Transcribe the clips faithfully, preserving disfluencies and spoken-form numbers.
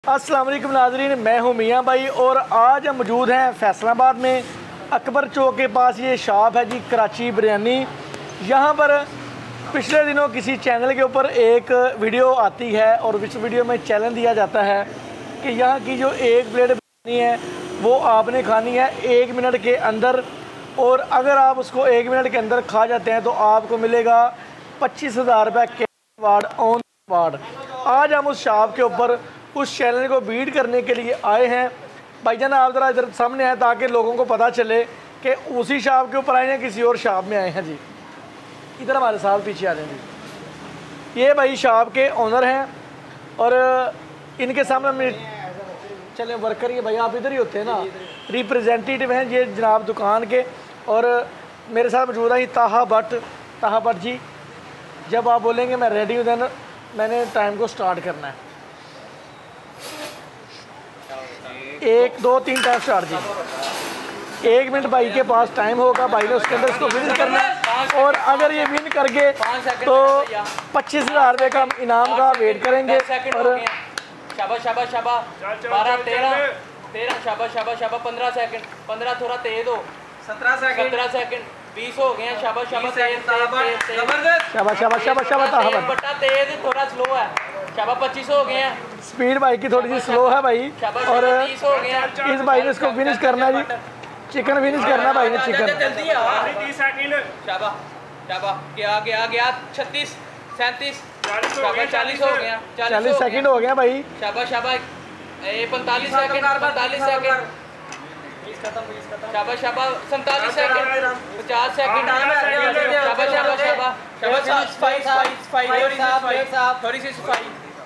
अस्सलाम वालेकुम नाज़रीन, मैं हूं मियां भाई और आज हम मौजूद हैं फैसलाबाद में अकबर चौक के पास। ये शॉप है जी कराची बिरयानी। यहाँ पर पिछले दिनों किसी चैनल के ऊपर एक वीडियो आती है और इस वीडियो में चैलेंज दिया जाता है कि यहाँ की जो एक प्लेट बिरयानी है वो आपने खानी है एक मिनट के अंदर, और अगर आप उसको एक मिनट के अंदर खा जाते हैं तो आपको मिलेगा पच्चीस हज़ार रुपये के अवार्ड ऑन अवार्ड। आज हम उस शॉप के ऊपर उस चैलेंज को बीट करने के लिए आए हैं। भाईजान आप ज़रा इधर सामने आए ताकि लोगों को पता चले कि उसी शॉप के ऊपर आए हैं किसी और शॉप में आए हैं। जी इधर हमारे साथ पीछे आ रहे हैं जी। ये भाई शॉप के ओनर हैं और इनके सामने चले वर्कर, ये भाई आप इधर ही होते हैं ना, रिप्रेजेंटेटिव हैं ये जनाब दुकान के। और मेरे साथ मौजूद है ताहा भट्ट। ताहा भट्ट जी, जब आप बोलेंगे मैं रेडी हूँ देन मैंने टाइम को स्टार्ट करना है। एक दो तीन टाइम स्टार्ट जी। एक मिनट भाई के पास टाइम होगा, भाई ने उसके अंदर इसको विन करना है और अगर ये विन कर गए तो पच्चीस हज़ार रुपये का इनाम का वेट करेंगे। और शाबाश शाबाश शाबाश बारह तेरह तेरह शाबाश शाबाश शाबाश पंद्रह सेकंड पंद्रह थोड़ा तेज हो सत्रह सेकंड सत्रह सेकंड बीस हो गए। शाबाश शाबाश शाबाश शाबाश शाबाश शाबाश बट्टा तेज थोड़ा स्लो है। शाबाश पच्चीस हो गए हैं। स्पीड भाई की थोड़ी सी स्लो है भाई। और तीस हो गए हैं। इस भाई ने इसको फिनिश करना है जी, चिकन फिनिश करना भाई ने चिकन। जल्दी शाबाश शाबाश गया गया गया छत्तीस सैंतीस चालीस हो गया चालीस सेकंड हो गया भाई। शाबाश शाबाश पैंतालीस सेकंड पैंतालीस सेकंड शाबाश शाबाश सैंतालीस सेकंड पचास सेकंड शाबाश शाबाश शाबाश थोड़ी सी सफाई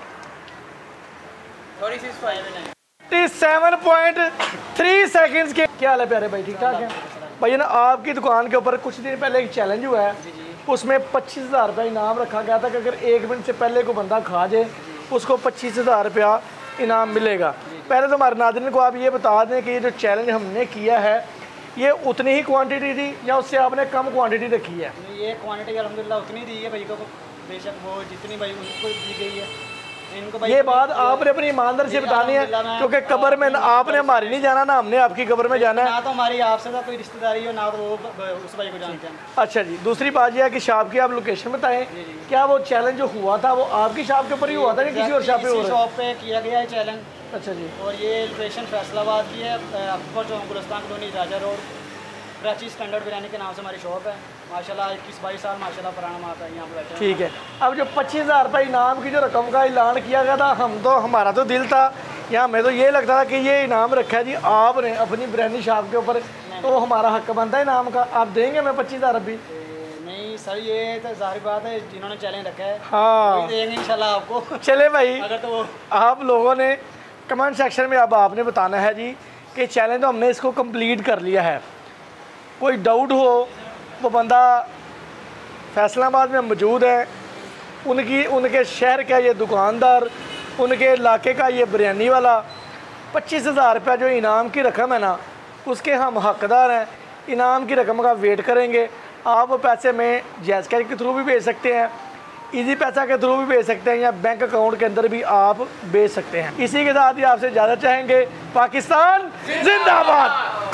थोड़ी सी सफाई सेवन पॉइंट थ्री सेकंड्स के। क्या हाल है प्यारे भाई, ठीक ठाक है भाई ना। आपकी दुकान के ऊपर कुछ दिन पहले एक चैलेंज हुआ है, उसमें पच्चीस हज़ार रुपया इनाम रखा गया था कि अगर एक मिनट से पहले को बंदा खा जाए उसको पच्चीस हज़ार रुपया इनाम मिलेगा। पहले तो हमारे नाज़रीन को आप ये बता दें कि ये जो चैलेंज हमने किया है ये उतनी ही क्वांटिटी थी या उससे आपने कम क्वांटिटी रखी है? ये क्वांटिटी अल्हम्दुलिल्लाह उतनी दी है भाई को, बेशक वो जितनी भाई उनको दी गई है इनको भाई। ये बात आपने अपनी ईमानदारी से बतानी है क्योंकि कब्र में आपने हमारी नहीं जाना ना हमने आपकी कब्र में जाना है। ना तो हमारी आपसे तो कोई रिश्तेदारी हो ना तो वो उस भाई को जानते हैं। अच्छा जी, दूसरी बात यह है कि शॉप की आप लोकेशन बताएं। क्या वो चैलेंज जो हुआ था वो आपकी शॉप के ऊपर ही हुआ था कि किसी और शॉप पे? शॉप पे किया गया है चैलेंज। अच्छा जी। और ये लोकेशन फैसलाबाद की है, Akbar Chowk Gulistan colony Raja road, Karachi standard biryani के नाम से हमारी शॉप है। माशाल्लाह इक्कीस बाईस साल माशाल्लाह पुराना माता है यहाँ पर बैठे। ठीक है, अब जो पच्चीस हज़ार रुपये इनाम की जो रकम का ऐलान किया गया था, हम तो हमारा तो दिल था या हमें तो ये लगता था कि ये इनाम रखा है जी आपने अपनी बिरयानी शॉप के ऊपर, तो हमारा हक बनता है इनाम का। आप देंगे मैं पच्चीस हज़ार अभी? नहीं सर, ये तो जाहिर बात है जिन्होंने चैलेंज रखा है हाँ देंगे इंशाल्लाह आपको। चले भाई, अगर तो आप लोगों ने कमेंट सेक्शन में अब आपने बताना है जी कि चैलेंज तो हमने इसको कंप्लीट कर लिया है। कोई डाउट हो वो बंदा फैसलाबाद में मौजूद है, उनकी उनके शहर का ये दुकानदार, उनके इलाके का ये बिरयानी वाला, पच्चीस हज़ार रुपया जो इनाम की रकम है ना उसके हम हकदार हैं। इनाम की रकम का वेट करेंगे। आप पैसे में जैज़ कैश के थ्रू भी भेज सकते हैं, इजी पैसा के थ्रू भी भेज सकते हैं या बैंक अकाउंट के अंदर भी आप भेज सकते हैं। इसी के साथ ही आपसे ज़्यादा चाहेंगे पाकिस्तान जिंदाबाद।